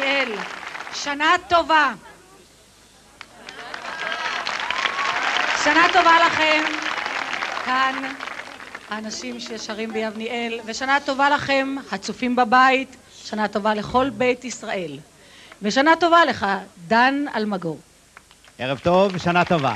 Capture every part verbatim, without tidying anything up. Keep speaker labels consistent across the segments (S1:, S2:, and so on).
S1: ביבניאל. שנה טובה. שנה טובה לכם, כאן האנשים ששרים ביבניאל, ושנה טובה לכם, הצופים בבית, שנה טובה לכל בית ישראל. ושנה טובה לך, דן אלמגור.
S2: ערב טוב ושנה טובה.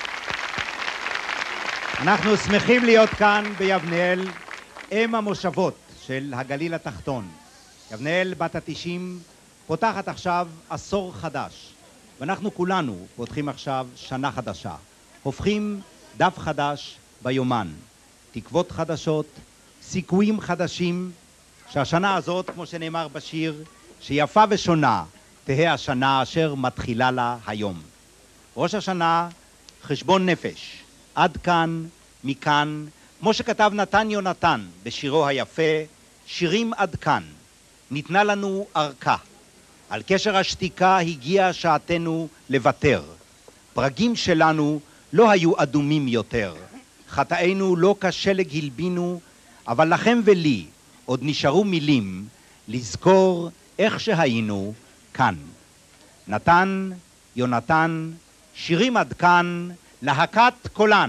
S2: אנחנו שמחים להיות כאן ביבניאל, אם המושבות של הגליל התחתון. יבניאל בת התשעים פותחת עכשיו עשור חדש, ואנחנו כולנו פותחים עכשיו שנה חדשה. הופכים דף חדש ביומן, תקוות חדשות, סיכויים חדשים, שהשנה הזאת, כמו שנאמר בשיר, שיפה ושונה תהא השנה אשר מתחילה לה היום. ראש השנה, חשבון נפש, עד כאן, מכאן, כמו שכתב נתן יונתן בשירו היפה, שירים עד כאן, ניתנה לנו ארכה. על קשר השתיקה הגיעה שעתנו לוותר. פרגים שלנו לא היו אדומים יותר. חטאינו לא כשלג הלבינו, אבל לכם ולי עוד נשארו מילים לזכור איך שהיינו כאן. נתן, יונתן, שירים עד כאן, להקת קולן.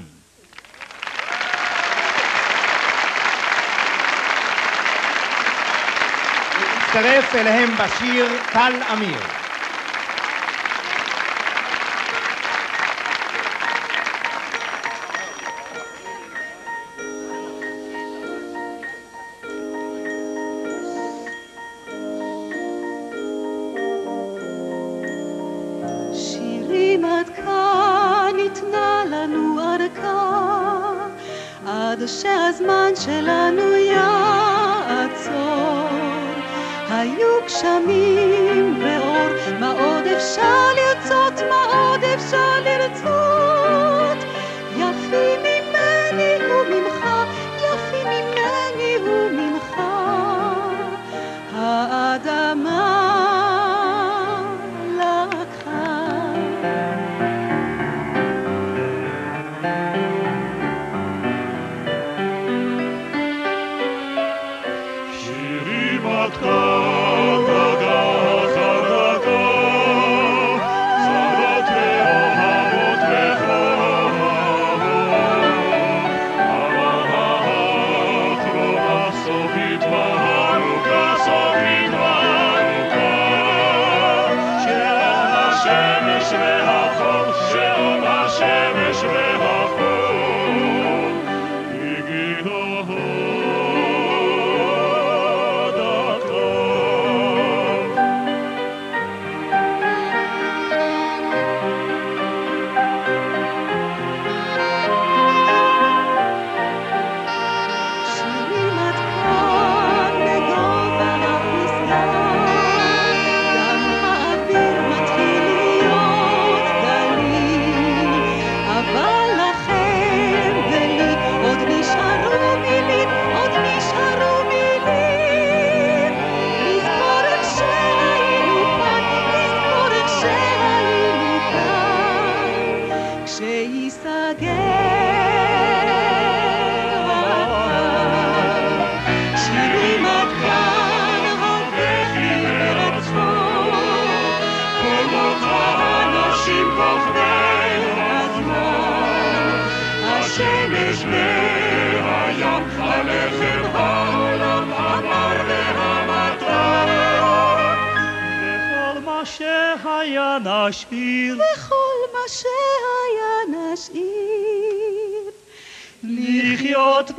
S2: הצטרף אליהם בשיר טל אמיר.
S3: שירים עד כאן ניתנה לנו ארכה, עד שהזמן שלנו יעצור. היו גשמים ואור, מה עוד אפשר לרצות, מה עוד אפשר לרצות? יפי ממני וממך, יפי ממני וממך, האדמה לקחה.
S4: שירים עד כאן השמש והים, הלחם העולם אמר והמטר. וכל מה שהיה נשאיר,
S3: וכל מה שהיה נשאיר, לחיות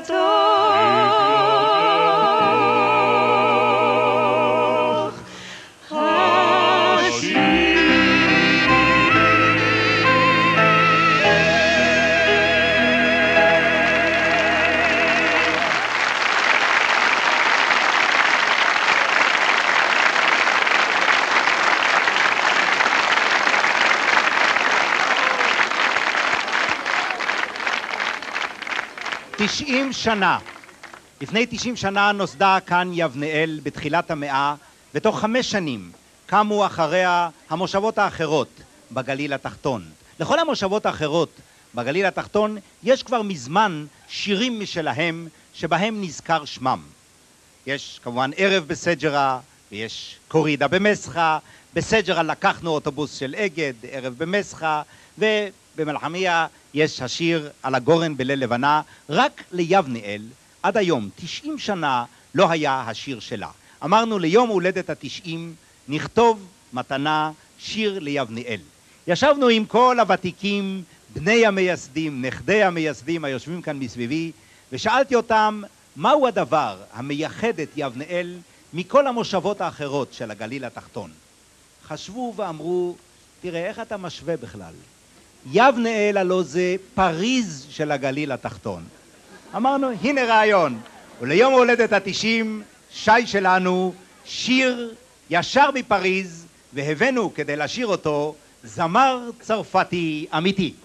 S3: בתוך השיר.
S2: תשעים שנה. לפני תשעים שנה נוסדה כאן יבניאל בתחילת המאה, ותוך חמש שנים קמו אחריה המושבות האחרות בגליל התחתון. לכל המושבות האחרות בגליל התחתון יש כבר מזמן שירים משלהם שבהם נזכר שמם. יש כמובן ערב בסג'רה, ויש קורידה במסחה, בסג'רה לקחנו אוטובוס של אגד, ערב במסחה, ובמלחמיה יש השיר על הגורן בליל לבנה. רק ליבניאל עד היום, תשעים שנה, לא היה השיר שלה. אמרנו ליום הולדת התשעים, נכתוב מתנה שיר ליבניאל. ישבנו עם כל הוותיקים, בני המייסדים, נכדי המייסדים היושבים כאן מסביבי, ושאלתי אותם מהו הדבר המייחד את יבניאל מכל המושבות האחרות של הגליל התחתון. חשבו ואמרו, תראה איך אתה משווה בכלל. יבניאל הלא זה פריז של הגליל התחתון. אמרנו, הנה רעיון. וליום הולדת התשעים, שי שלנו, שיר ישר מפריז, והבאנו כדי לשיר אותו זמר צרפתי אמיתי.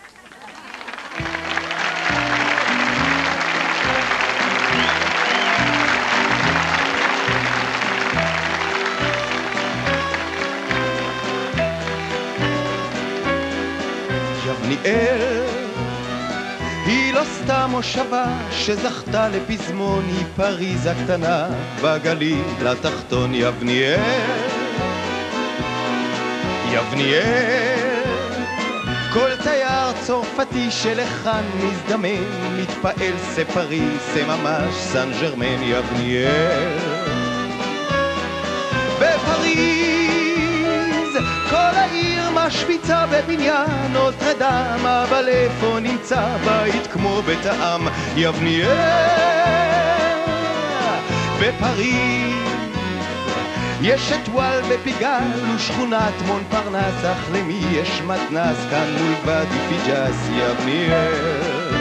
S5: יבניאל היא לא סתם מושבה שזכתה לפזמון, היא פריז הקטנה בגליל התחתון. יבניאל, יבניאל, כל תייר צרפתי שלכאן מזדמן מתפעל, זה פריז, זה ממש סן ג'רמן. יבניאל, בפריז כל העיר משוויצה בבניין נוטרדם, אבל איפה נמצא בית כמו בית העם? יבניאל, בפריז יש את וואל בפיגל ושכונת מון פרנס, אך למי יש מתנס כאן מול ואדי פיג'אס? יבניאל,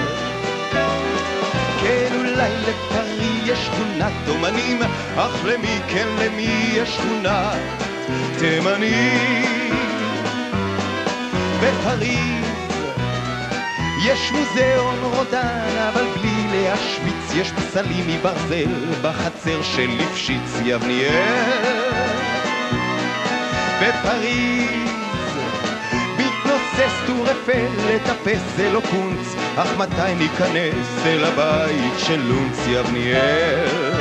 S5: כן אולי לפרי יש שכונת אומנים, אך למי, כן למי יש שכונת תימנים? בפריז יש מוזיאון רודן, אבל בלי להשוויץ, יש פסלים מברזל בחצר של ליפשיץ. יבניאל, בפריז מתנוסס טור אפל, לטפס זה לא קונץ, אך מתי ניכנס אל הבית של לונץ? יבניאל,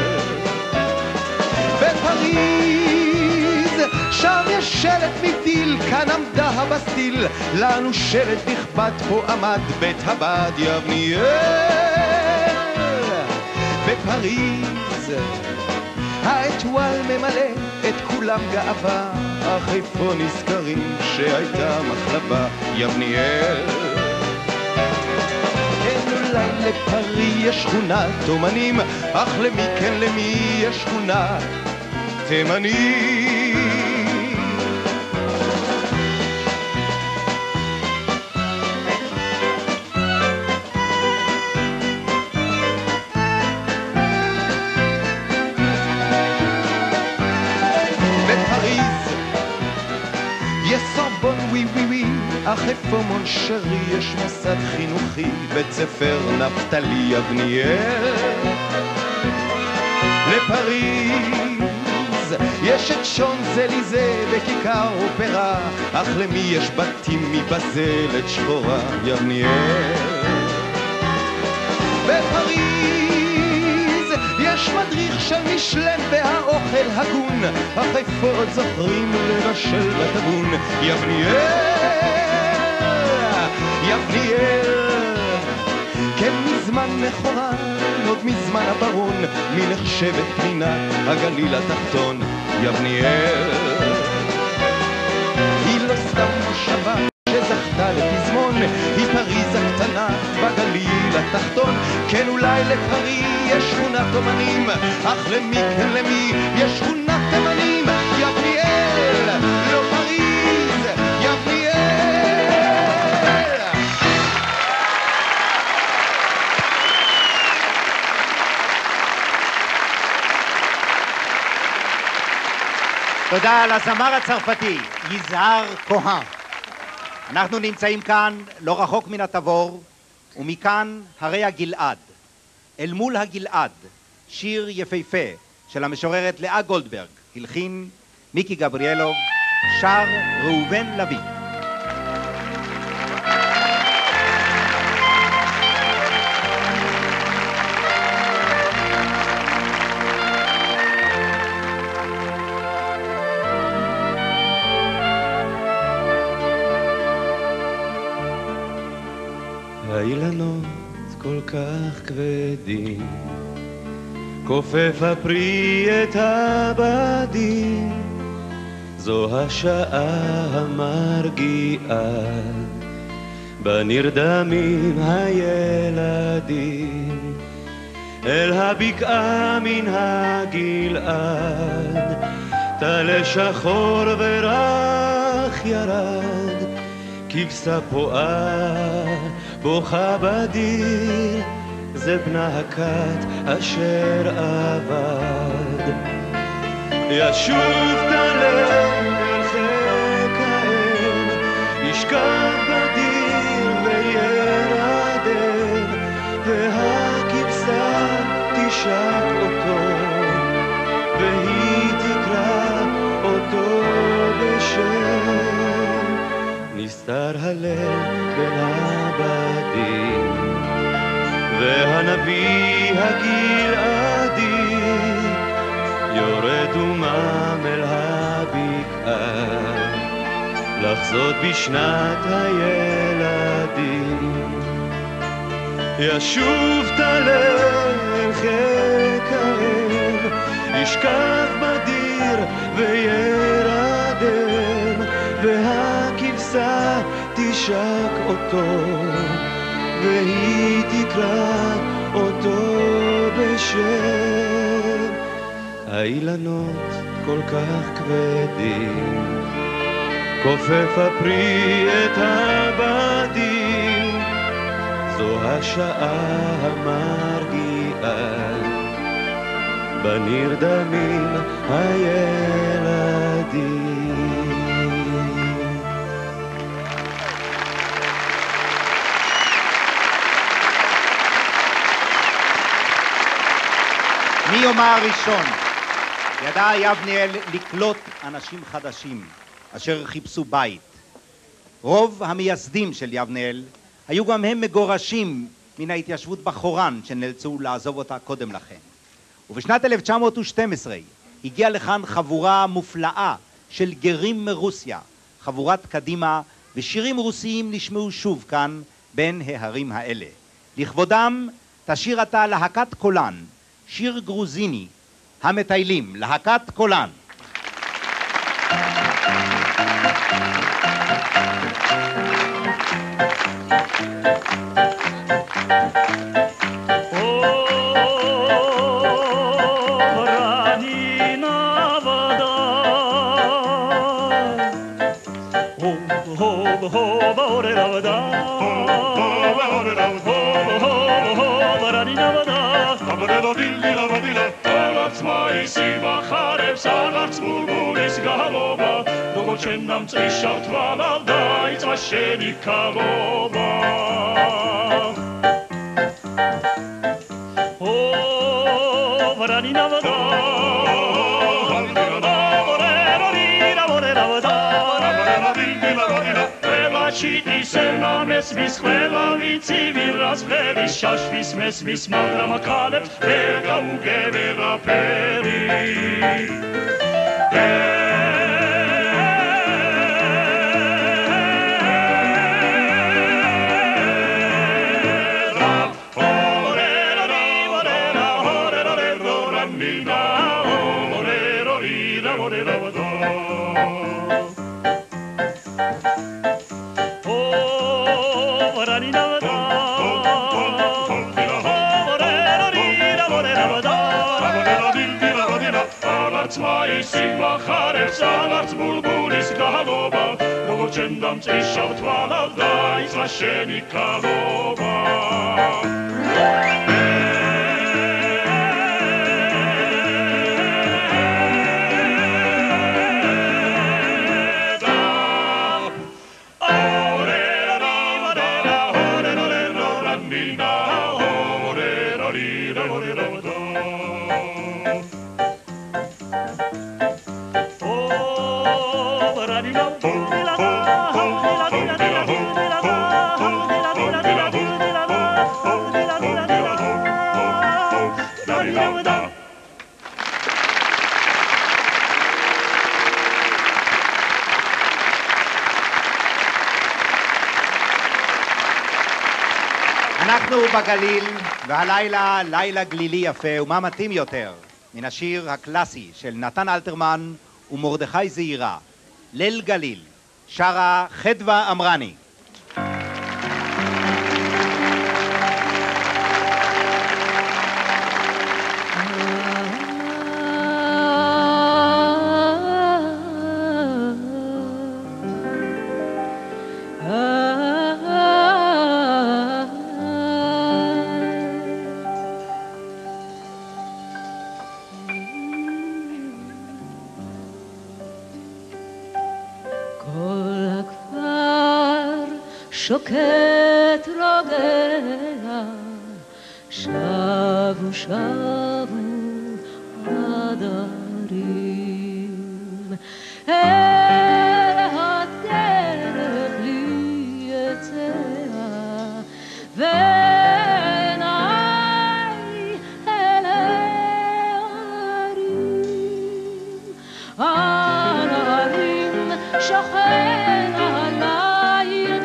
S5: בפריז שם יש שלט מטיל, כאן עמדה הבסטיל, לנו שלט נכבד, פה עמד בית הבד. יבניאל, בפריז האטואל ממלא את כולם גאווה, אך איפה נזכרים שהייתה מחלבה? יבניאל, כן אולי לפרי יש שכונת אומנים, אך למי, כן למי יש שכונת תימנים? אך איפה מונשרי יש מוסד חינוכי, בית ספר נפתלי? יבניאל, לפריז יש את שונזליזה וכיכר אופרה, אך למי יש בתים מבזלת שחורה? יבניאל, בפריז יש מדריך של משלן והאוכל הגון, אך איפה עוד זוכרים לבשל בטבון? יבניאל, יבניאל, כן מזמן מכורה, עוד מזמן הברון, מי נחשבת פנינת הגליל התחתון? יבניאל, היא לא סתם מושבה שזכתה לפזמון, היא פריז הקטנה בגליל התחתון. כן אולי לפרי יש שכונת אומנים, אך למי, כן למי יש שכונת תימנים? יבניאל, לא פריז, יבניאל.
S2: תודה לזמר הצרפתי יזהר כהן. אנחנו נמצאים כאן לא רחוק מן התבור, ומכאן הרי הגלעד. אל מול הגלעד, שיר יפהפה של המשוררת לאה גולדברג, הלחין מיקי גבריאלוב, שר ראובן לוי.
S5: האילנות כל כך כבדים, כופף הפרי את הבדים, זו השעה המרגיעה, בנרדמים הילדים, אל הבקעה מן הגלעד, טלה שחור ורח ירד, כבשה פועה בוכה בדיר, זה בנה הכת אשר אבד. ישוב טלה אל חיק האם, ישכב בדיר וירדם, והכבשה תשק אותו, והיא תקרא אותו בשם. נסתר הלב בין הבדים, והנביא הגלעדי יורד ומם אל הבקעה, לחזות בשנת הילדים. ישוב טלה אל חיק האם, ישכב בדיר וירדם, והכבשה תשק אותו, והיא תקרא אותו בשם. האילנות כל כך כבדים, כופף הפרי את הבדים, זו השעה המרגיעה, בנרדמים הילדים.
S2: מיומה הראשון ידעה יבניאל לקלוט אנשים חדשים אשר חיפשו בית. רוב המייסדים של יבניאל היו גם הם מגורשים מן ההתיישבות בחורן שנאלצו לעזוב אותה קודם לכן. ובשנת אלף תשע מאות ושתים עשרה הגיעה לכאן חבורה מופלאה של גרים מרוסיה, חבורת קדימה, ושירים רוסיים נשמעו שוב כאן בין ההרים האלה. לכבודם תשיר עתה להקת קולן, שיר גרוזיני, המטיילים, להקת קולן.
S4: Чем нам трещал твала, дай священника Боба. О, варанина вода, Читись нам эсмис хвелавици вирас хвелис шашвис месмис мадрама калеп вега угевера пери. Чем нам трещал твала, дай священника Боба.
S2: אנחנו בגליל, והלילה לילה גלילי יפה, ומה מתאים יותר מן השיר הקלאסי של נתן אלתרמן ומרדכי זעירה, ליל גליל, שרה חדווה אמרני.
S3: שוקט רוגע, שבו שבו הדרים, אל הדרך לי יצא, ועיניי אל ההרים, על ההרים שוכן הליל,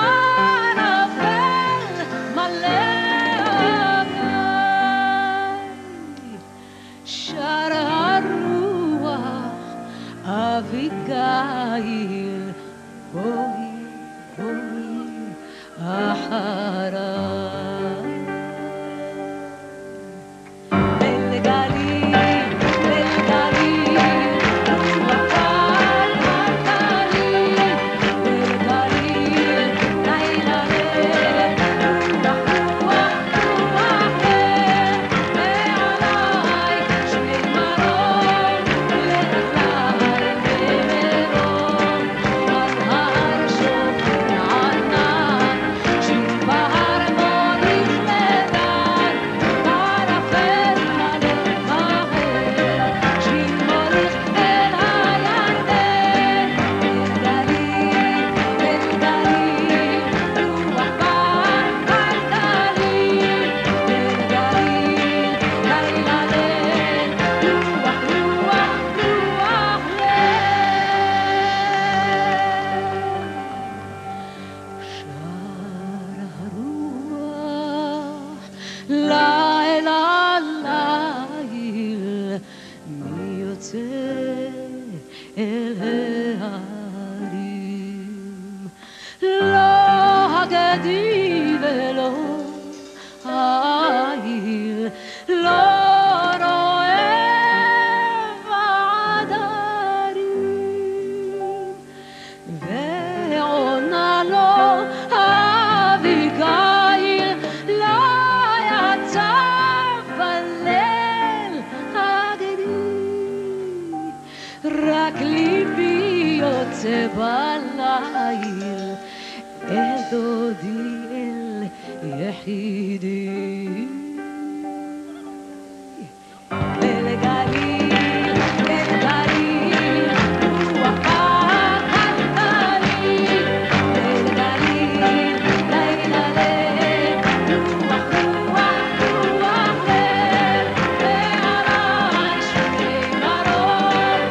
S3: אביגיל, בואי, בואי, אחריי. ליל גליל, ליל גליל, ובפל הגליל, ליל גליל, לילה ליל, רוח רוח רוח ליל, ועליי שני מרום, לילה ליל, מי יוצא אל ההרים, לא הגדי ולא העיר, לא רואה ועדרים, ועונה לו אביגיל, לא רק ליבי יוצא בליל, אל דודי אל יחידי. ליל גליל, ליל גליל, רוח הגליל, ליל גליל, לילה ליל, רוח רוח רוח ליל, ועליי שני מרום,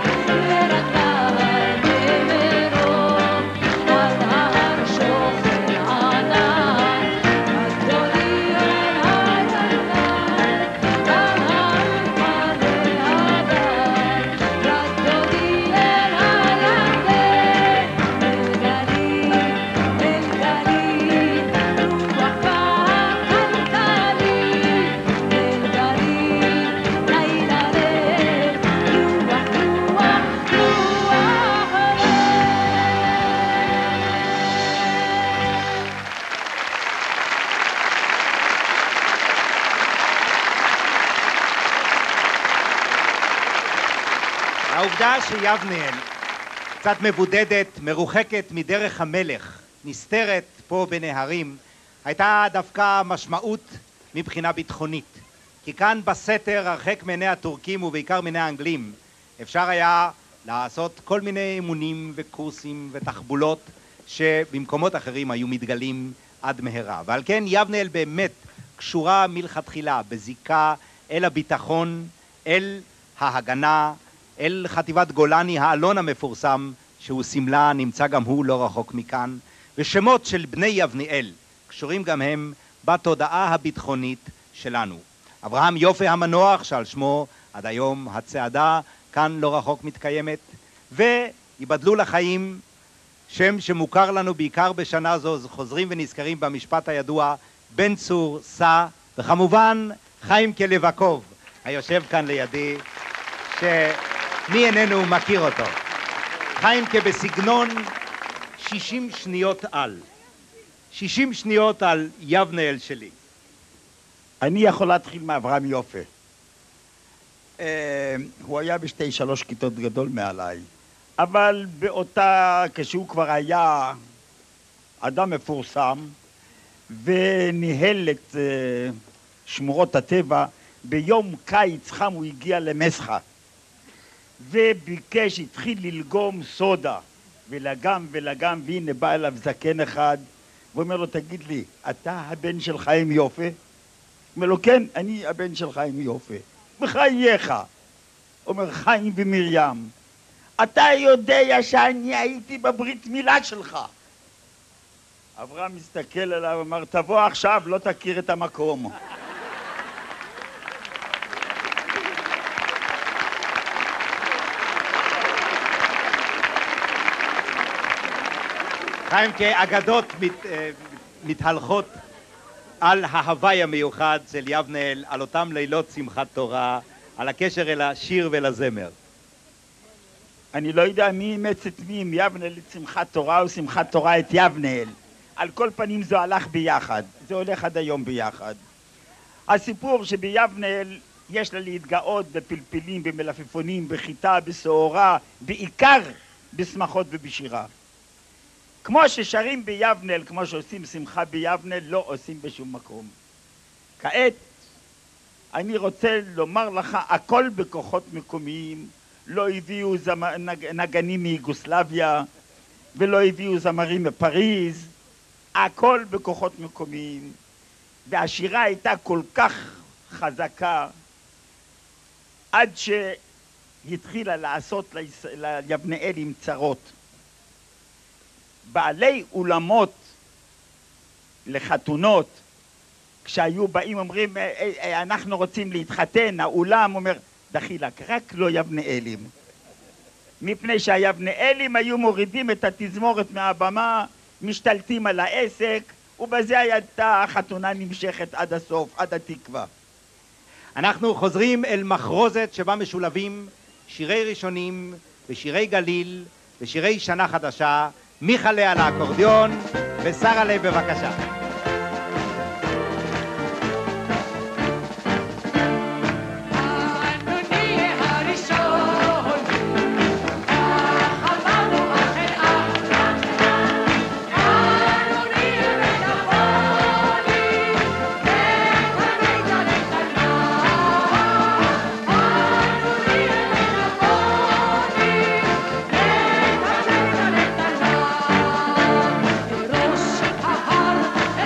S2: העובדה שיבנאל קצת מבודדת, מרוחקת מדרך המלך, נסתרת פה בנהרים, הייתה דווקא משמעות מבחינה ביטחונית. כי כאן בסתר, הרחק מעיני הטורקים ובעיקר מעיני האנגלים, אפשר היה לעשות כל מיני אימונים וקורסים ותחבולות שבמקומות אחרים היו מתגלים עד מהרה. ועל כן יבנאל באמת קשורה מלכתחילה בזיקה אל הביטחון, אל ההגנה, אל חטיבת גולני, האלון המפורסם, שהוא סמלה, נמצא גם הוא לא רחוק מכאן, ושמות של בני יבניאל קשורים גם הם בתודעה הביטחונית שלנו. אברהם יופה המנוח, שעל שמו עד היום הצעדה כאן לא רחוק מתקיימת, ויבדלו לחיים שם שמוכר לנו בעיקר בשנה זו, חוזרים ונזכרים במשפט הידוע, בן צור, סע, וכמובן חיים כלבקוב, היושב כאן לידי, שמי איננו מכיר אותו. חיים כבסגנון שישים שניות על. שישים שניות על יבנאל שלי.
S6: אני יכול להתחיל מאברהם יופה. אה, הוא היה בשתי שלוש כיתות גדול מעליי, אבל באותה, כשהוא כבר היה אדם מפורסם וניהל את אה, שמורות הטבע, ביום קיץ חם הוא הגיע למסחה וביקש, התחיל ללגום סודה ולגם ולגם, והנה בא אליו זקן אחד ואומר לו, תגיד לי, אתה הבן של חיים יופה? אומר לו, כן, אני הבן של חיים יופה. בחייך. אומר, חיים ומרים, אתה יודע שאני הייתי בברית מילה שלך. אברהם מסתכל עליו ואמר, תבוא עכשיו, לא תכיר את המקום.
S2: חיים כאגדות מת, מתהלכות על ההוואי המיוחד של יבנאל, על אותם לילות שמחת תורה, על הקשר אל השיר ולזמר.
S6: אני לא יודע מי אימץ את מי, אם יבנאל את שמחת תורה או שמחת תורה את יבנאל. על כל פנים זה הלך ביחד, זה הולך עד היום ביחד. הסיפור שביבנאל יש לה להתגאות בפלפלים, במלפפונים, בחיטה, בסעורה, בעיקר בשמחות ובשירה. כמו ששרים ביבנאל, כמו שעושים שמחה ביבנאל, לא עושים בשום מקום. כעת אני רוצה לומר לך, הכל בכוחות מקומיים, לא הביאו זמ... נג... נגנים מיוגוסלביה ולא הביאו זמרים מפריז, הכל בכוחות מקומיים, והשירה הייתה כל כך חזקה עד שהתחילה לעשות ליש... ליבנאלים צרות. בעלי אולמות לחתונות, כשהיו באים אומרים, אנחנו רוצים להתחתן, האולם אומר, דחילק, רק לא יבנאלים. מפני שהיבנאלים היו מורידים את התזמורת מהבמה, משתלטים על העסק, ובזה הייתה החתונה נמשכת עד הסוף, עד התקווה.
S2: אנחנו חוזרים אל מחרוזת שבה משולבים שירי ראשונים ושירי גליל ושירי שנה חדשה. מיכאלה על האקורדיון ושרה בבקשה.
S3: ראש ההר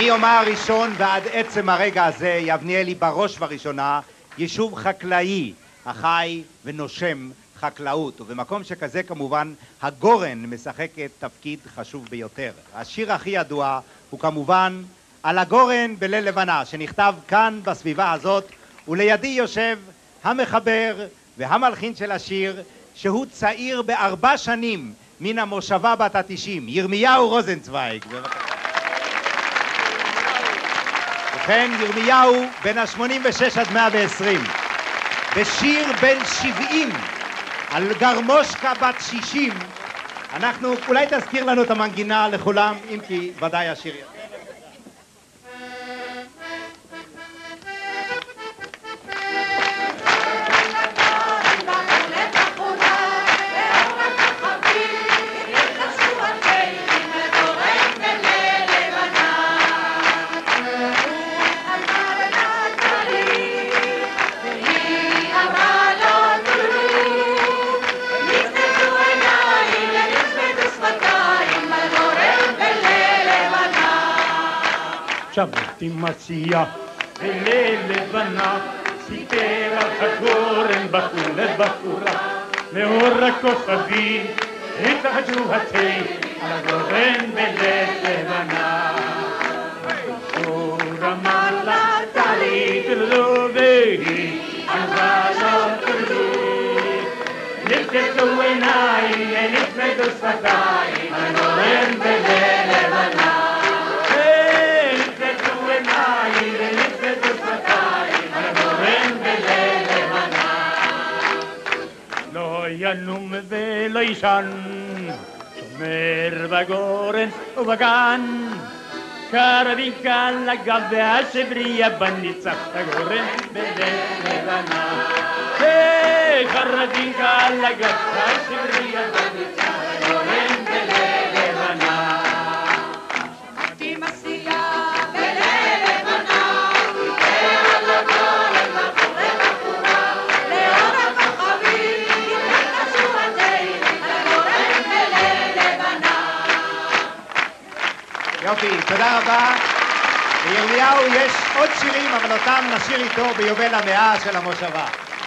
S2: מיומה הראשון ועד עצם הרגע הזה יבניאל היא בראש ובראשונה יישוב חקלאי החי ונושם חקלאות, ובמקום שכזה כמובן הגורן משחקת תפקיד חשוב ביותר. השיר הכי ידוע הוא כמובן על הגורן בליל לבנה, שנכתב כאן בסביבה הזאת, ולידי יושב המחבר והמלחין של השיר, שהוא צעיר בארבע שנים מן המושבה בת התשעים, ירמיהו רוזנצוויג. ובכן, ירמיהו בן ה-שמונים ושש עד מאה ועשרים, בשיר בן שבעים על גרמושקה בת שישים. אנחנו, אולי תזכיר לנו את המנגינה לכולם, אם כי ודאי השיר יפה.
S4: שבתי מציע בליל לבנה, סיפר על הגורן בחור לבחורה, לאור הכוכבים התחדשו התה על הגורן בליל לבנה. בחור אמר לה טלי תרדו והיא אמרה לו תרדו, נפתחו עיניים נצמדו שפתיים על הגורן בליל לבנה. ינום ולא ישן, שומר בגורן ובגן, קרבי על הגב והשבריה בניצח הגורן בליל לבנה. קרבי על הגב והשבריה בניצח הגורן בליל לבנה.
S3: שמעתי מסיעה בליל לבנה, סיפר על הגורן בחור לבחורה, לאור הכוכבים
S2: יופי, תודה רבה. לירמיהו יש עוד שירים, אבל אותם נשיר איתו ביובל המאה של המושבה.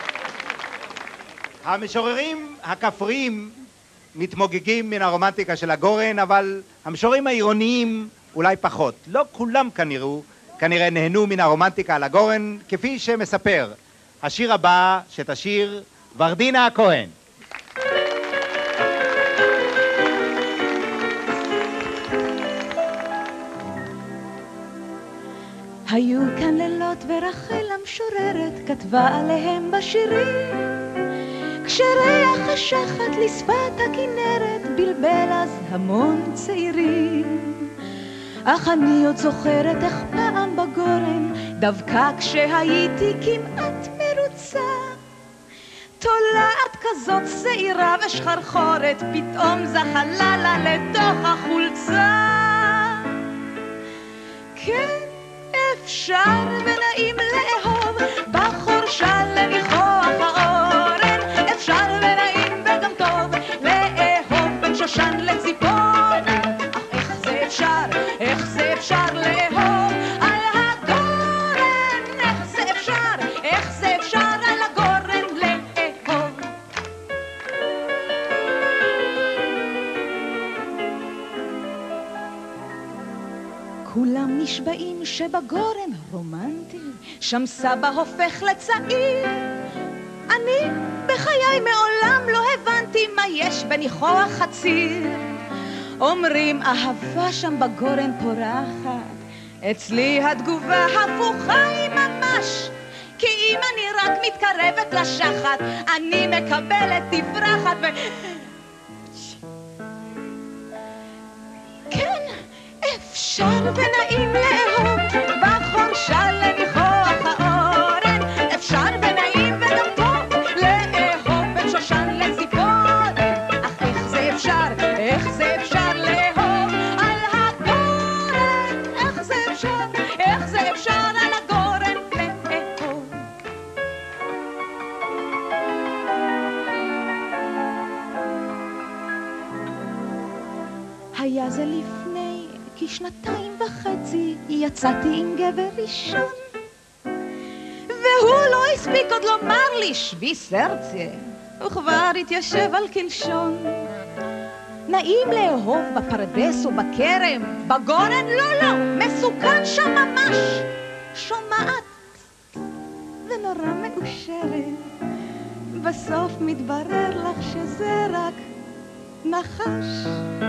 S2: המשוררים הכפריים מתמוגגים מן הרומנטיקה של הגורן, אבל המשוררים העירוניים אולי פחות. לא כולם כנראו, כנראה נהנו מן הרומנטיקה על הגורן, כפי שמספר השיר הבא שתשיר ורדינה הכהן.
S3: היו כאן לילות ורחל המשוררת כתבה עליהם בשירים, כשריח השחת לשפת הכנרת בלבל אז המון צעירים. אך אני עוד זוכרת איך פעם בגורן, דווקא כשהייתי כמעט מרוצה, תולעת כזאת שעירה ושחרחורת פתאום זחלה לה לתוך החולצה. כן, אפשר ונעים לאהוב בחורשה לניחוח האורן, אפשר ונעים וגם טוב לאהוב בין שושן לציפורן. אך איך זה אפשר, איך זה אפשר לאהוב על הגורן, איך זה אפשר, איך זה אפשר על הגורן לאהוב. כולם נשבעים שבגורן רומנטי, שם סבא הופך לצעיר. אני בחיי מעולם לא הבנתי מה יש בניחוח חציר. אומרים אהבה שם בגורן פורחת, אצלי התגובה הפוכה היא ממש, כי אם אני רק מתקרבת לשחת אני מקבלת תפרחת ו... כן, אפשר ונעים לאהוב בחורשה לניחוח האורן, אפשר ונעים וגם טוב לאהוב בין שושן לציפורן. אך איך זה אפשר, איך זה אפשר לאהוב על הגורן, איך זה אפשר, איך זה אפשר על הגורן לאהוב. היה זה לפני כשנתיים וחצי יצאתי עם גבר ראשון, והוא לא הספיק עוד לומר לי שבי סרצה, הוא כבר התיישב על קלשון. נעים לאהוב בפרדס או בכרם, בגורן לא לא, מסוכן שם ממש. שומעת ונורא מאושרת, בסוף מתברר לך שזה רק נחש.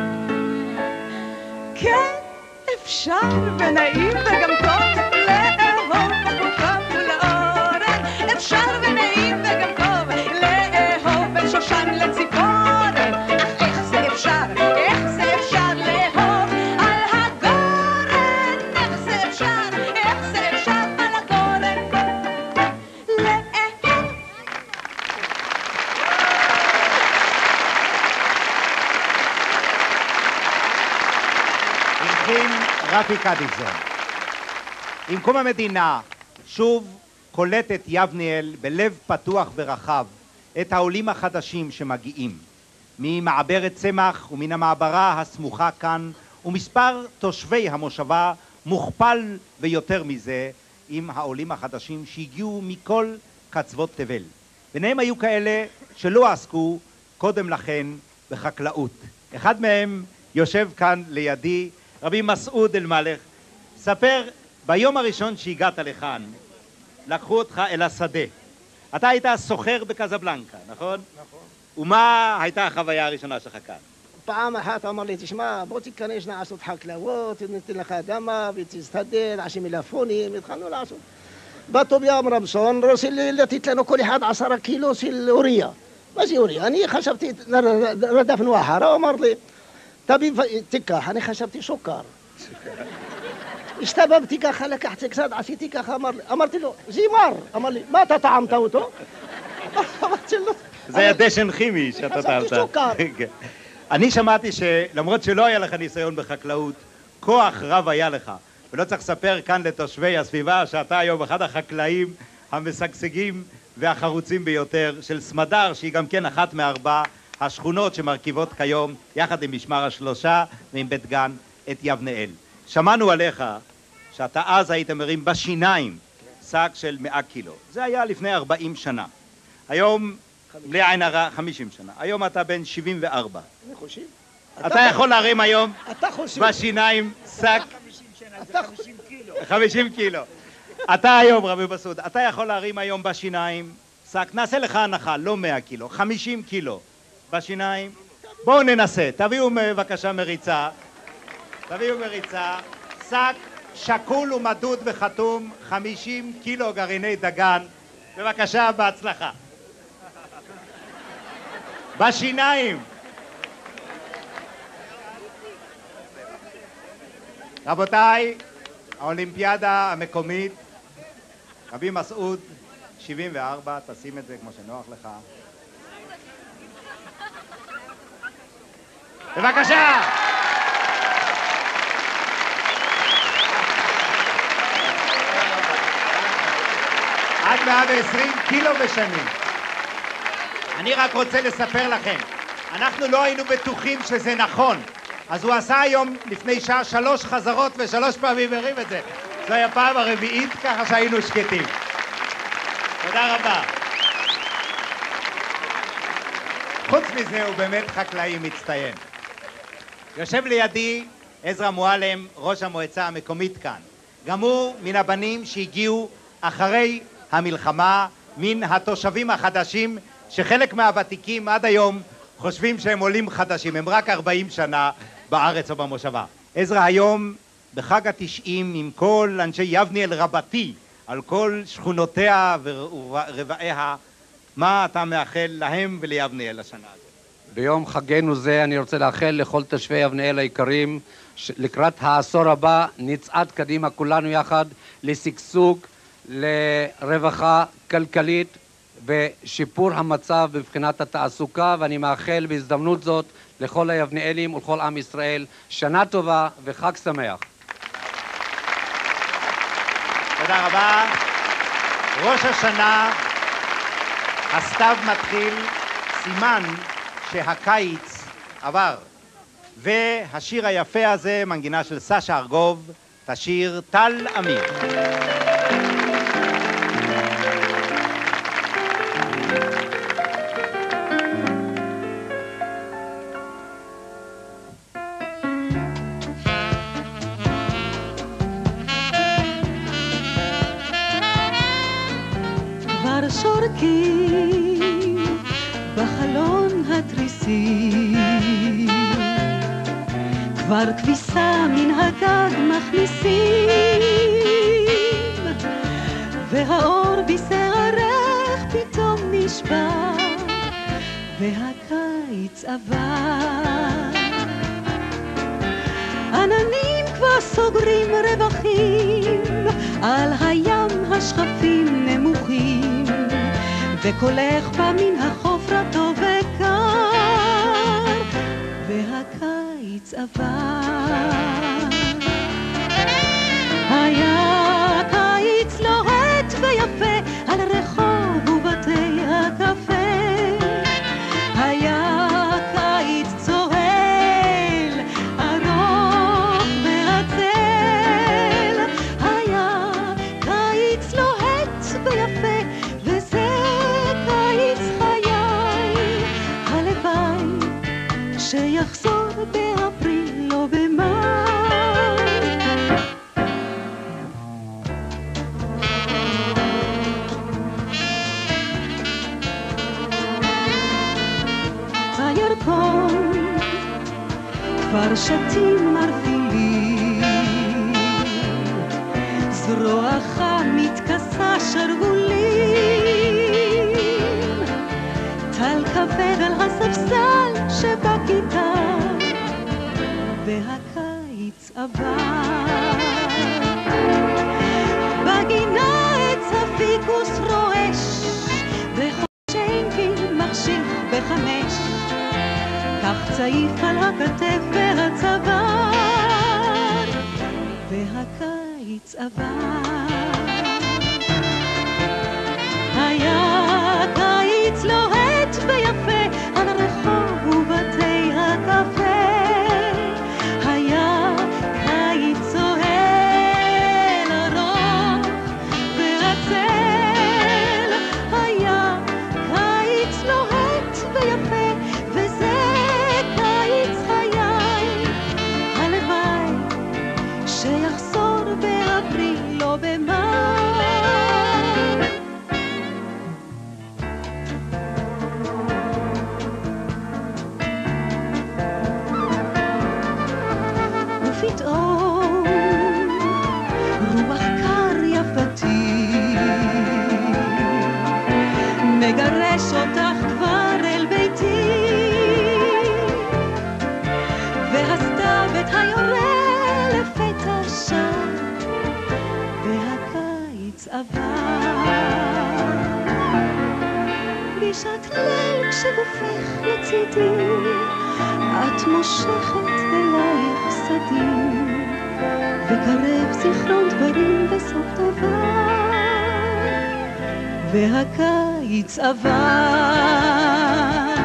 S3: כן, אפשר ונעים וגם טוב לאהוב בחופם ולאורן, אפשר ונעים וגם טוב לאהוב בין שושן לציפורן. אך איך זה אפשר, איך זה אפשר לאהוב על הגורן, איך זה אפשר, איך זה אפשר על הגורן לאהוב.
S2: הלחין רפי קדיזון. עם קום המדינה שוב קולטת יבניאל בלב פתוח ורחב את העולים החדשים שמגיעים ממעברת צמח ומן המעברה הסמוכה כאן, ומספר תושבי המושבה מוכפל ויותר מזה עם העולים החדשים שהגיעו מכל קצוות תבל. ביניהם היו כאלה שלא עסקו קודם לכן בחקלאות. אחד מהם יושב כאן לידי, רבי מסעוד אל-מלך. ספר, ביום הראשון שהגעת לכאן לקחו אותך אל השדה. אתה היית סוחר בקזבלנקה, נכון?
S7: נכון.
S2: ומה הייתה החוויה הראשונה שלך כאן?
S7: פעם אחת אמר לי, תשמע, בוא תיכנס לעשות חקלאות, ניתן לך אדמה ותסתדר, עשי מלפונים, התחלנו לעשות. באתו ביום רמסון, רוצה לתת לנו כל אחד עשרה קילו של אוריה. מה זה אוריה? אני חשבתי, רדפנו אחרה, הוא אמר לי, תביא, תיקח, אני חשבתי סוכר. השתבבתי ככה, לקחתי קצת, עשיתי ככה, אמר לי, אמרתי לו, זה מר. אמר לי, מה אתה טעמת אותו? אמרתי לו,
S2: זה היה דשן כימי שאתה טעמת.
S7: חשבתי סוכר.
S2: אני שמעתי שלמרות שלא היה לך ניסיון בחקלאות, כוח רב היה לך, ולא צריך לספר כאן לתושבי הסביבה שאתה היום אחד החקלאים המשגשגים והחרוצים ביותר של סמדר, שהיא גם כן אחת מארבע השכונות שמרכיבות כיום יחד עם משמר השלושה ועם בית גן את יבנאל. שמענו עליך שאתה אז היית מרים בשיניים שק של מאה קילו. זה היה לפני ארבעים שנה. היום, בלי עין הרע, חמישים שנה. היום אתה בן שבעים וארבע.
S7: אני חושב.
S2: אתה יכול להרים היום
S7: אתה חושב.
S2: בשיניים שק
S7: אתה
S2: חמישים קילו. אתה היום, רבי מסעוד, אתה יכול להרים היום בשיניים שק, נעשה לך הנחה, לא מאה קילו, חמישים קילו בשיניים. בואו ננסה, תביאו בבקשה מריצה. תביאו מריצה, שק שקול ומדוד וחתום, חמישים קילו גרעיני דגן. בבקשה, בהצלחה. בשיניים. רבותיי, האולימפיאדה המקומית, רבי מסעוד, שבעים וארבע, תשים את זה כמו שנוח לך. בבקשה! עד מאה ועשרים קילו בשנים. אני רק רוצה לספר לכם, אנחנו לא היינו בטוחים שזה נכון, אז הוא עשה היום לפני שעה שלוש חזרות ושלוש פעמים הרים את זה. זו היה פעם הרביעית, ככה שהיינו שקטים. תודה רבה. חוץ מזה הוא באמת חקלאי מצטיין. יושב לידי עזרא מועלם, ראש המועצה המקומית כאן. גם הוא מן הבנים שהגיעו אחרי המלחמה, מן התושבים החדשים, שחלק מהוותיקים עד היום חושבים שהם עולים חדשים, הם רק ארבעים שנה בארץ או במושבה. עזרא היום בחג התשעים עם כל אנשי יבניאל רבתי, על כל שכונותיה ורבעיה, מה אתה מאחל להם וליבניאל השנה הזאת?
S8: ביום חגנו זה אני רוצה לאחל לכל תושבי יבניאל היקרים, לקראת העשור הבא נצעד קדימה כולנו יחד לשגשוג, לרווחה כלכלית ושיפור המצב בבחינת התעסוקה, ואני מאחל בהזדמנות זאת לכל היבניאלים ולכל עם ישראל שנה טובה וחג שמח.
S2: תודה רבה. ראש השנה, הסתיו מתחיל, סימן שהקיץ עבר, והשיר היפה הזה, מנגינה של סשה ארגוב, תשיר טל אמיר.
S3: כבר שורקים בחלון התריסים, כבר כביסה מן הגג מכניסים, והאור בשערך פתאום נשבר, והקיץ עבר. עננים כבר סוגרים רווחים, על הים השכפים נמוכים, וקולך בא מן החוף רטוב וקר, והקיץ עבר. היה קיץ לוהט ויפה על רחוב ובתי הקפה, היה קיץ צוהל ארוך ועצל, היה קיץ לוהט ויפה, וזה קיץ חיי. הלוואי שיחזור באפריל או במאי. בירקון כבר שתים מרפילים, זרועך מתכסה שרוולים, טל כבד על הספסל שבכיתה, והקיץ עבר. בגינה עץ הפיקוס רועש, וחושנקין מחשיך בחמש, כך צעיף על הכתף והצוואר, והקיץ עבר. היה קיץ לוהט ויפה על הרחוב ובתי הקפה, היה קיץ צוהל ארוך ועצל, היה קיץ לוהט ויפה, וזה קיץ חיי. הלוואי שיחזור באפריל או במאי. ופתאום רוח קר יפתי מגרש אותך כבר אל ביתי, והסתיו את היורה לפתע שם, והקיץ עבר. בשעת ליל כשגופך לצידי, את מושכת אלייך סדים, וקרב זיכרון דברים בסוף דבר, והקיץ עבר.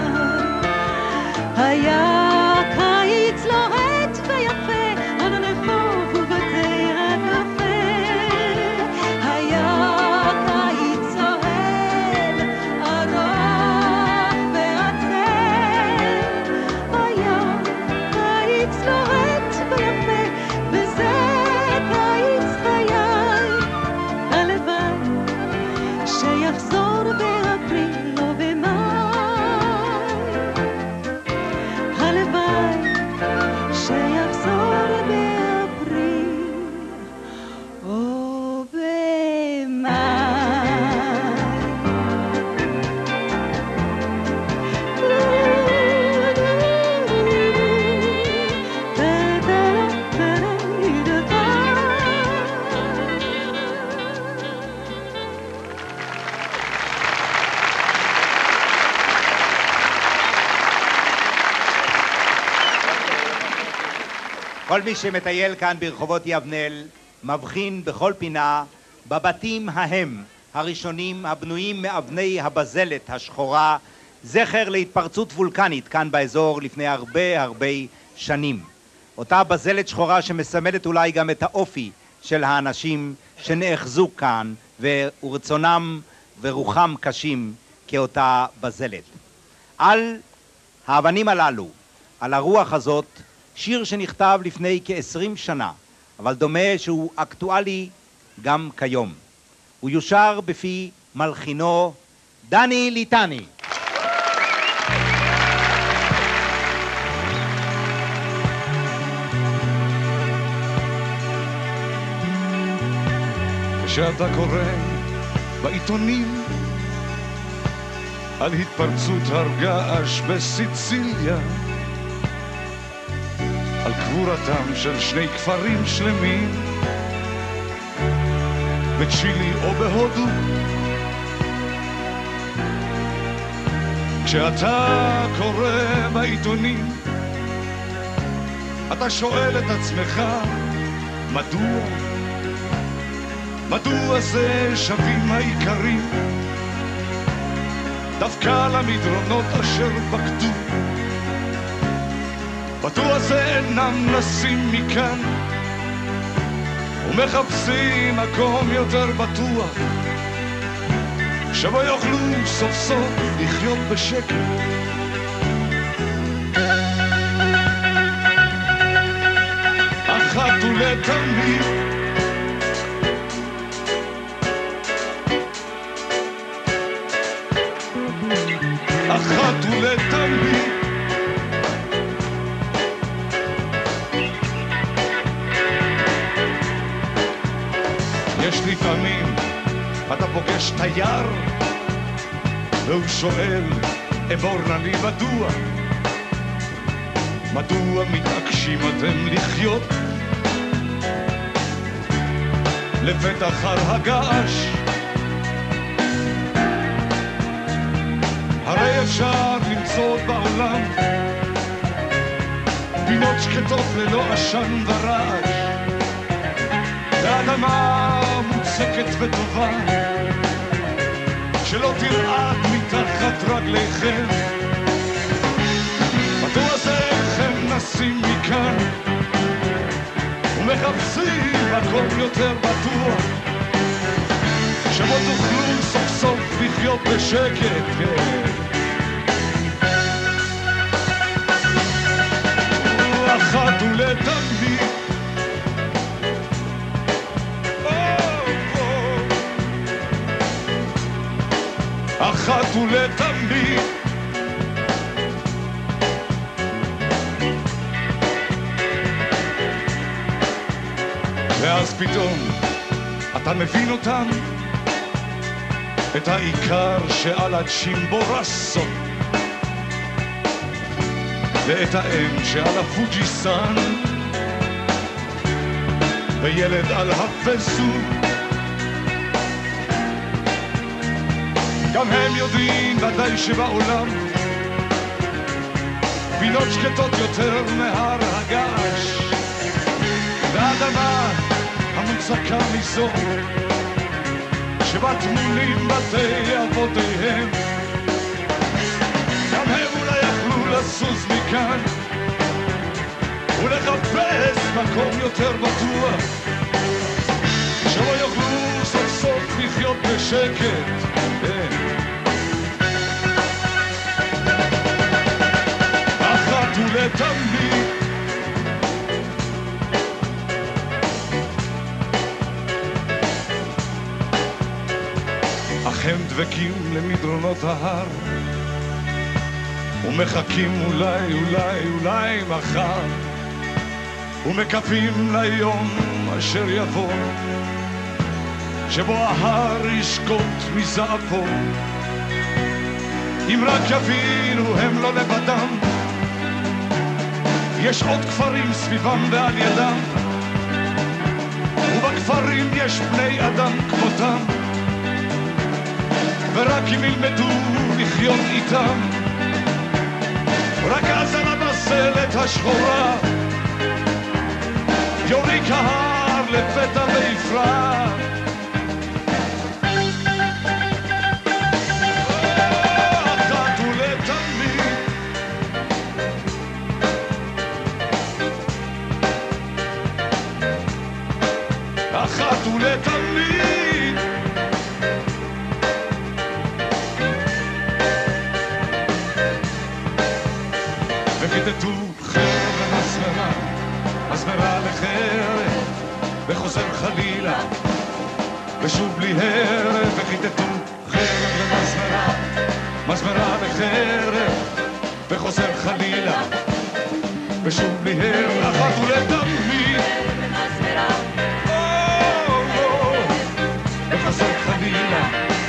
S3: היה קיץ לוהט ויפה על הרחוב ובתי הקפה, היה קיץ צוהל ארוך ועצל, היה קיץ לוהט ויפה, וזה קיץ חיי. הלוואי שיחזור באפריל או במאי, הלוואי שיחזור באפריל או במאי.
S2: כל מי שמטייל כאן ברחובות יבנאל מבחין בכל פינה בבתים ההם הראשונים הבנויים מאבני הבזלת השחורה, זכר להתפרצות וולקנית כאן באזור לפני הרבה הרבה שנים. אותה בזלת שחורה שמסמלת אולי גם את האופי של האנשים שנאחזו כאן ורצונם ורוחם קשים כאותה בזלת. על האבנים הללו, על הרוח הזאת, שיר שנכתב לפני כעשרים שנה, אבל דומה שהוא אקטואלי גם כיום. הוא יושר בפי מלחינו דני ליטני.
S5: כשאתה קורא בעיתונים על התפרצות הר געש בסיציליה, על קבורתם של שני כפרים שלמים בצ'ילי או בהודו, כשאתה קורא בעיתונים אתה שואל את עצמך מדוע מדוע זה שווים העיקרים דווקא למדרונות אשר בקדו, מדוע זה אינם נסים מכאן ומחפשים מקום יותר בטוח שבו יוכלו סוף סוף לחיות בשקט. אחת ולתמיד אחת ולתמיד יש לפעמים אתה פוגש תייר והוא שואל אמור נא לי מדוע מדוע מתעקשים אתם לחיות לפתח הר הגעש, הרי אפשר למצוא בעולם פינות שקטות ללא עשן ורעש לאדמה מוצקת וטובה שלא תרעד מתחת רגליכם. מדוע זה אינכם נסים מכאן ומחפשים מקום יותר בטוח שבו תוכלו סוף סוף לחיות בשקט? אחת ולתמיד אחת ולתמיד ואז פתאום אתה מבין אותם, את העיקר שעל הצ'ימבורסו ואת האם שעל הפוג'יסן וילד על הפסוק. גם הם יודעים ודאי שבעולם פינות שקטות יותר מהר הגעש והאדמה המוצקה מזו שבה תמונים בתי אבותיהם. גם הם אולי יכלו לסוס מכאן ולחפש מקום יותר בטוח שלא יוכלו סוף סוף לחיות בשקט. אחת ולתמיד אך הם דבקים למדרונות ההר ומחכים אולי אולי אולי מחר ומקווים ליום אשר יבוא שבו ההר ישקוט מזעפו. אם רק יבינו הם לא לבדם, יש עוד כפרים סביבם ועל ידם ובכפרים יש בני אדם כמותם ורק אם ילמדו לחיות איתם רק אז על הבזלת השחורה יוריק ההר לפתע ויפרח. אחת ולתמיד וכיתתו חרב ומסמרה, מסמרה לחרב, וחוזר חלילה, ושוב בלי הרף, וכיתתו חרב ומסמרה, מסמרה לחרב, וחוזר חלילה, ושוב בלי הרף, אחת ולתמיד, וחוזר חלילה,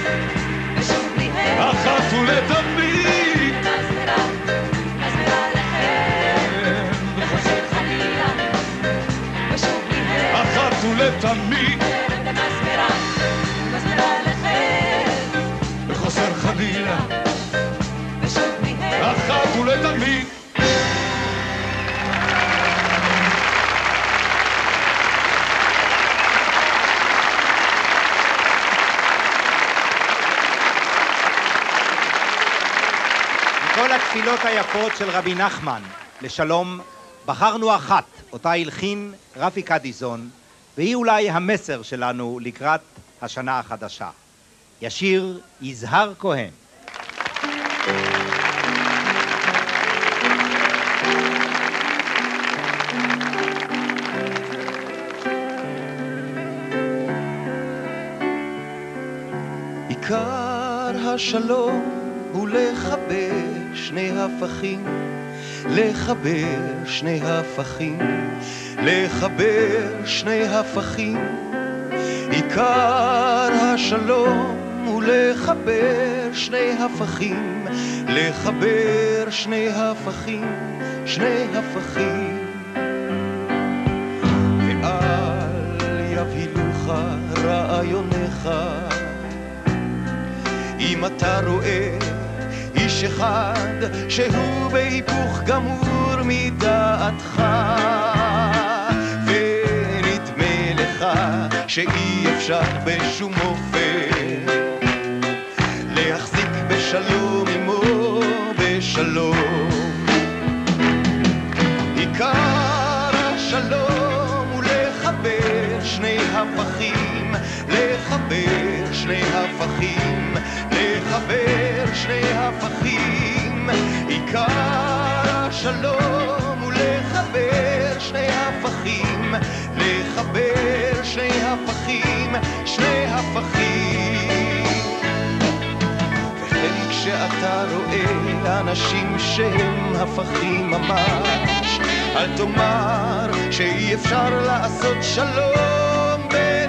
S5: אחת ולתמיד, אחת ולתמיד, וחוזר חלילה, אחת ולתמיד.
S2: מכל התפילות היפות של רבי נחמן לשלום, בחרנו אחת, אותה הלחין רפי קדיזון, והיא אולי המסר שלנו לקראת השנה החדשה. ישיר יזהר כהן.
S5: עיקר השלום הוא לחבר שני הפכים, לחבר שני הפכים, לחבר שני הפכים. עיקר השלום הוא לחבר שני הפכים, לחבר שני הפכים, שני הפכים. ואל יבהילוך רעיונך אם אתה רואה איש אחד שהוא בהיפוך גמור מדעתך, ונדמה לך שאי אפשר בשום אופן להחזיק בשלום עמו בשלום. עיקר השלום הוא לחבר שני הפכים, לחבר שני הפכים, לחבר שני הפכים. עיקר השלום הוא לחבר שני הפכים, לחבר שני הפכים, שני הפכים. וכן כשאתה רואה אנשים שהם הפכים ממש, אל תאמר שאי אפשר לעשות שלום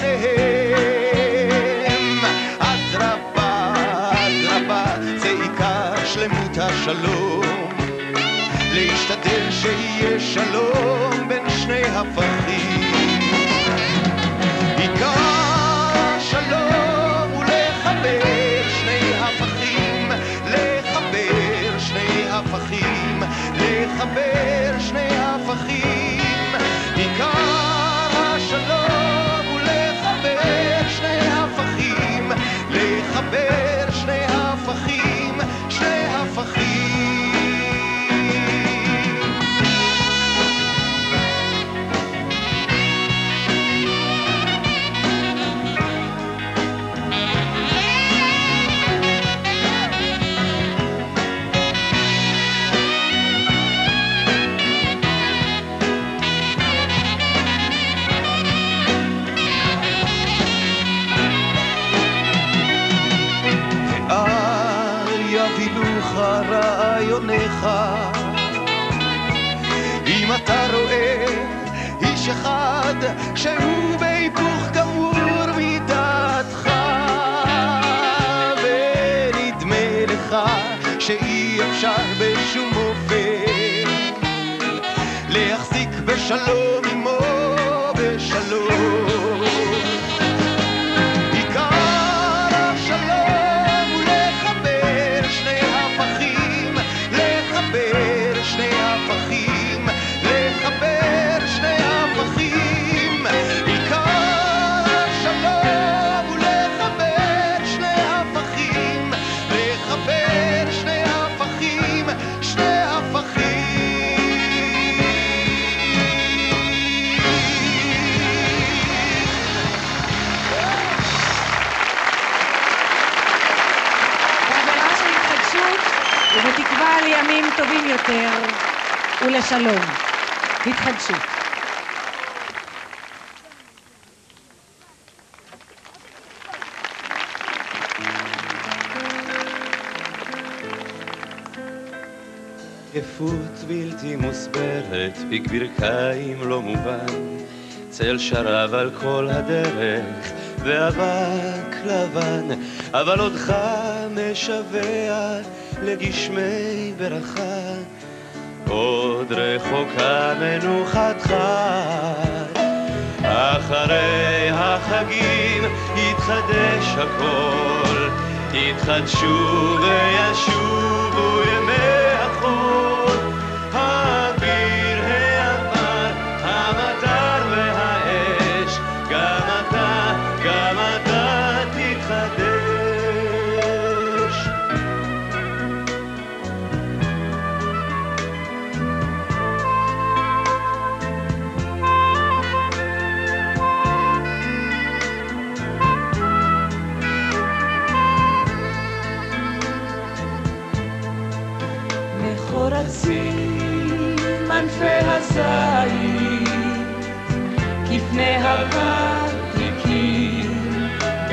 S5: ביניהם. אדרבה, אדרבה, זה עיקר שלמות השלום, להשתדל שיהיה שלום בין שני הפכים. עיקר שלום הוא לחבר שני הפכים, לחבר שני הפכים, לחבר שני הפכים. עיקר השלום הוא לחבר שני הפכים, לחבר שני הפכים, שני הפכים. רעיונך אם אתה רואה איש אחד שהוא בהיפוך גמור מדעתך, ונדמה לך שאי אפשר בשום אופן להחזיק בשלום עמו בשלום.
S1: ובתקווה לימים טובים יותר, ולשלום. התחדשו.
S5: יפות בלתי מוסברת, פיק ברכיים לא מובן, צל שרב על כל הדרך ואבק לבן, אבל עודך משווע לגשמי ברכה, עוד רחוקה מנוחתך. אחרי החגים יתחדש הכל, יתחדשו וישובו ימי החול, האוויר, העפר, המטר והאש, גם אתה, גם אתה תתחדש.
S3: מחורצים ענפי הזית, כפני הוותיקים,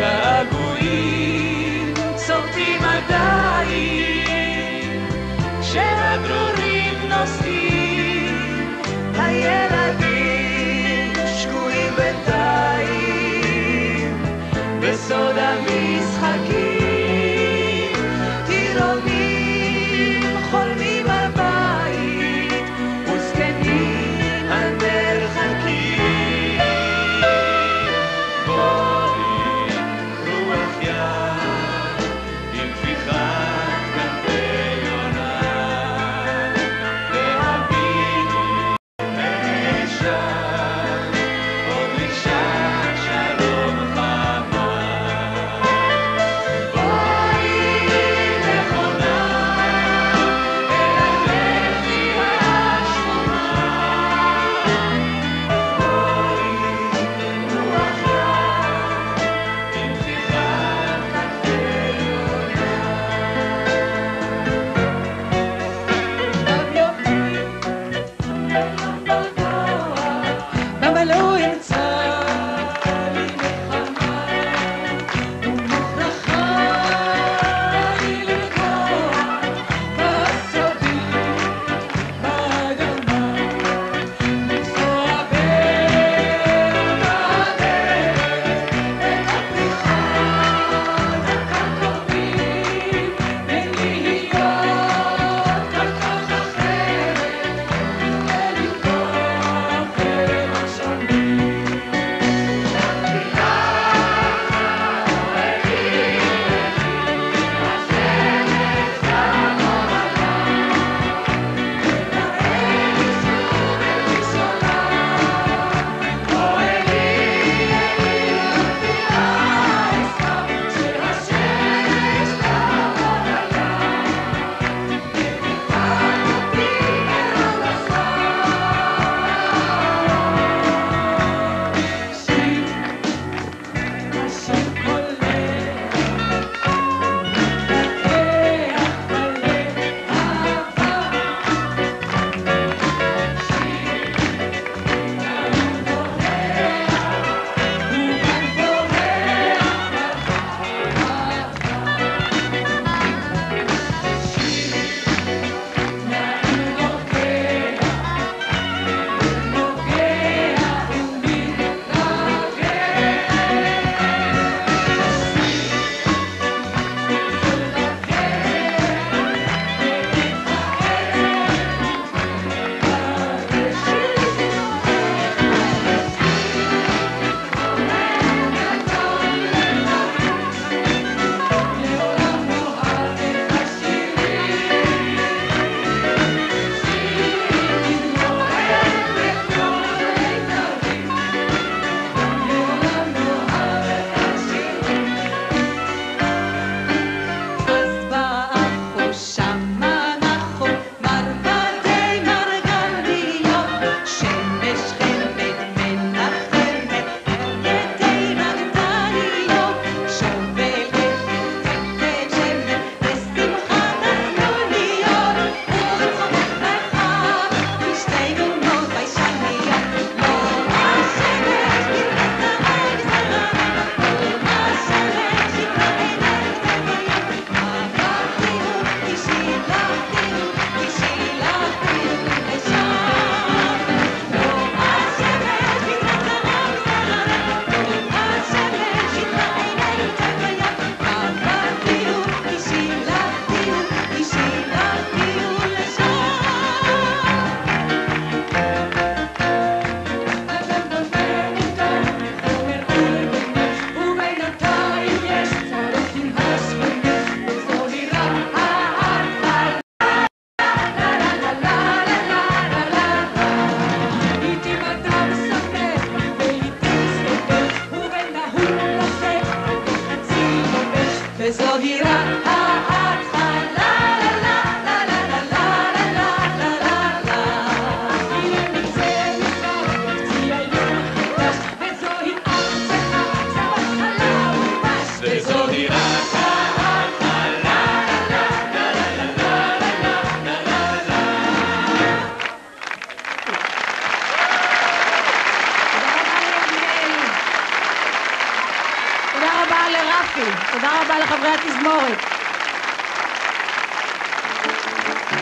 S3: געגועים צובטים עדיין, כשהדרורים נוסעים, הילדים שקועים בינתיים, בסוד המשחקים, טירונים חולמים על בית, וזקנים על מרחקים. בואי רוח יד עם טפיחת כנפי יונה, והביטי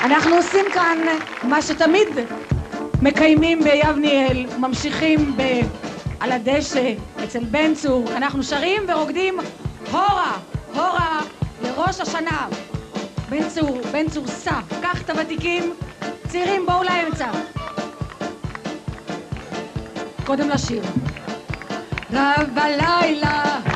S1: אנחנו עושים כאן מה שתמיד מקיימים ביבניאל, ממשיכים ב... על הדשא, אצל בן צור, אנחנו שרים ורוקדים הורה, הורה לראש השנה. בן צור, בן צור סע, קח את הוותיקים, צעירים בואו לאמצע. קודם לשיר. רב בלילה